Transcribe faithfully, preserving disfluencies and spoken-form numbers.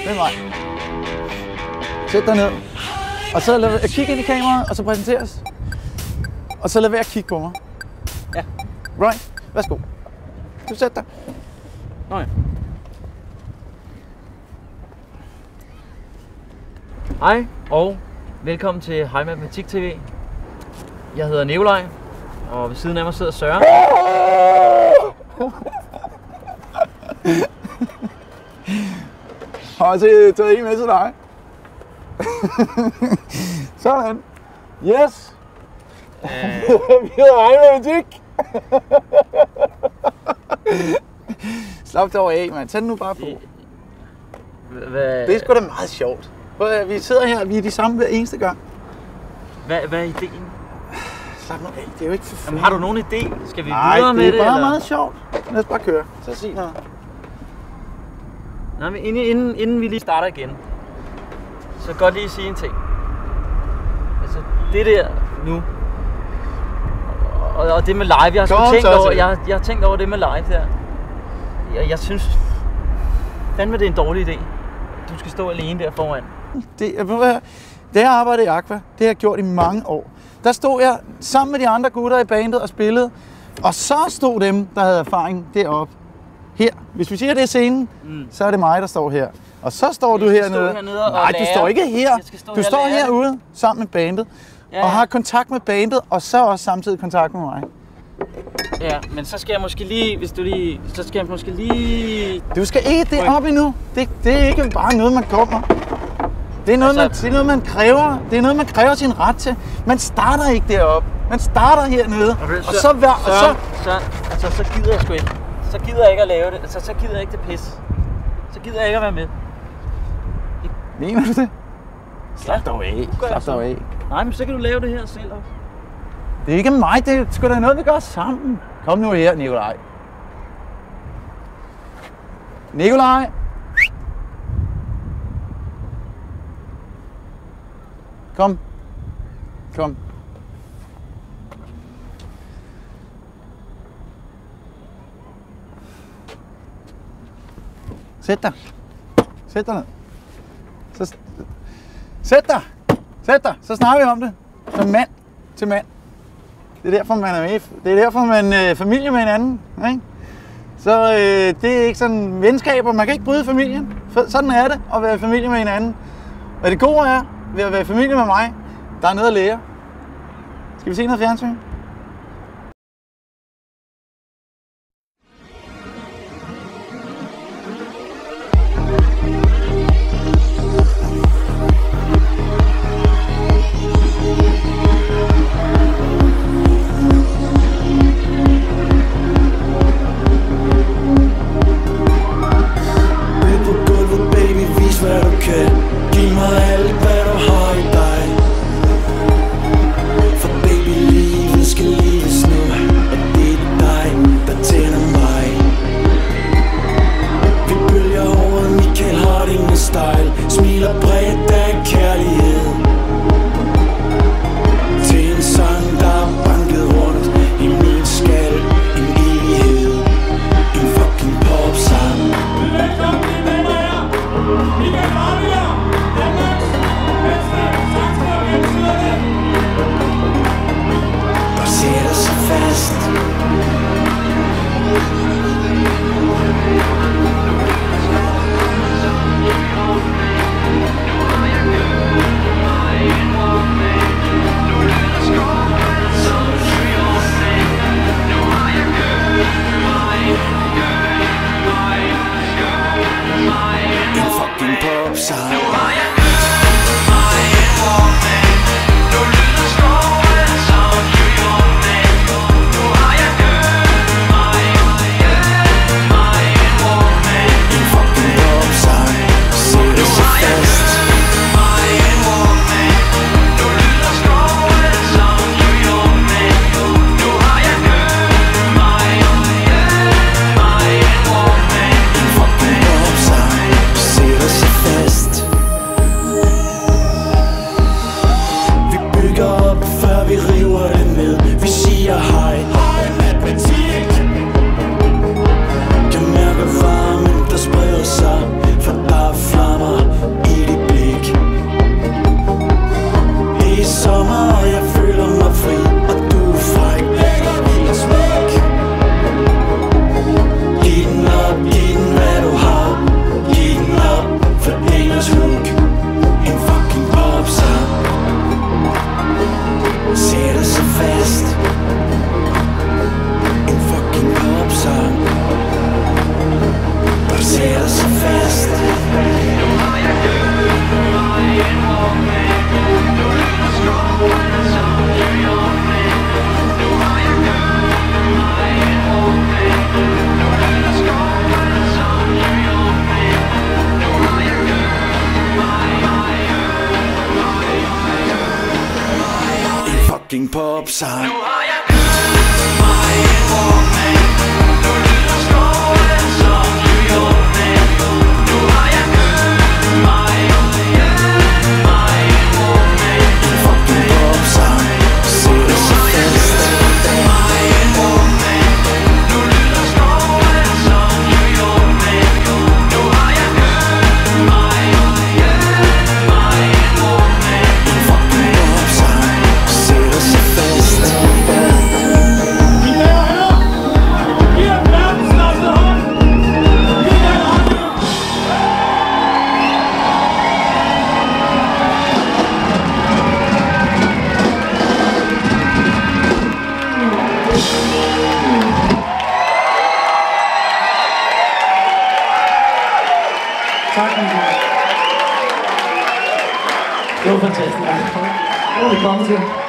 Den vej. Sæt dig ned. Og så lad jeg kigge ind i kameraet, og så præsenteres. Og så lad være at kigge på mig. Ja. Right? Værsgo. Du sæt dig. Nå ja. Hej og velkommen til Hej Matematik T V. Jeg hedder Nikolaj, og ved siden af mig sidder Søren. Har jeg så taget en med til dig? Sådan. Yes! Øh, Vi hedder Hej Matematik. Slap dig over af, mand. Tag den nu bare på. hvad, Det er sgu da meget sjovt. Vi sidder her, vi er de samme hver eneste gang. hvad, hvad er ideen? Slap nu af, det er jo ikke for fanden. Jamen, har du nogen idé? Skal vi Nej, videre med det? det er bare eller? meget sjovt. Lad os bare køre. Så sig noget. Nej, men inden, inden, inden vi lige starter igen, så godt lige sige en ting. Altså, det der nu, og, og det med live, jeg har, Kom, tænkt så over, til. jeg, jeg har tænkt over det med live der. Jeg, jeg synes fandme, det er en dårlig idé. Du skal stå alene der foran. Det, det jeg arbejder i Aqua, det har jeg gjort i mange år. Der stod jeg sammen med de andre gutter i bandet og spillede, og så stod dem, der havde erfaring, deroppe. Her. Hvis vi siger, det er scenen, mm. så er det mig, der står her. Og så står du hernede. hernede og Nej, du lære. står ikke her. Stå Du står lære herude det. sammen med bandet, ja, og ja. har kontakt med bandet, og så også samtidig kontakt med mig. Ja, men så skal jeg måske lige, hvis du lige, så skal jeg måske lige... Du skal ikke det op endnu. Det, det er ikke bare noget, man kommer. Det er, noget, Altså, man, det er noget, man kræver. Det er noget, man kræver sin ret til. Man starter ikke deroppe. Man starter hernede. Okay, og så, hver, og så, så, så, altså, så gider jeg sgu ikke. Så gider jeg ikke at lave det. Altså, så gider jeg ikke det pis. Så gider jeg ikke at være med. mener du det? Slap Ja, dig af. gør jeg Slap så. dig af. Nej, men så kan du lave det her selv også. Det er ikke mig. Det er sgu da noget, vi gør sammen. Kom nu her, Nikolaj. Nikolaj. Kom. Kom. Sæt dig. Sæt dig ned. Så, sæt dig. Sæt dig. Så snakker vi om det. Som mand til mand. Det er derfor, man er med. Det er derfor, man er øh, familie med hinanden. Ikke? Så øh, det er ikke sådan venskaber. Man kan ikke bryde familien. For sådan er det at være familie med hinanden. Og det gode er, ved at være familie med mig, der er noget at lære. Skal vi se noget fjernsyn? Smiler bredt af kærlighed til en sang, der er banket rundt i min skal. En evighed, en fucking popsang. Velkommen til venner her, Michael Marviger, Danmarks bedste sangskrivere. Og sætter sig fast. En fucking popsang. Sætter sig fast. fucking popsang. Nu har jeg købt mig en Walkman. Nu lyder skoven som New York, man. Nu har jeg købt mig, mig en Walkman. En fucking popsang. Sætter sig fast. Mig en Walkman. Nu lyder skoven som New York, man. Nu har jeg købt mig, mig en Walkman. En fucking popsang. Sætter sig fast. Mine damer og herrer, giv en verdens største hånd. Giv en hånd. Tak, Michael. Det var fantastisk. Hvor er vi kommet til?